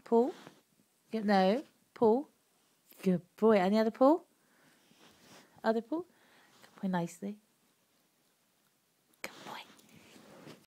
Pull. No. Pull. Good boy. Any other pull? Other pull. Good boy, nicely.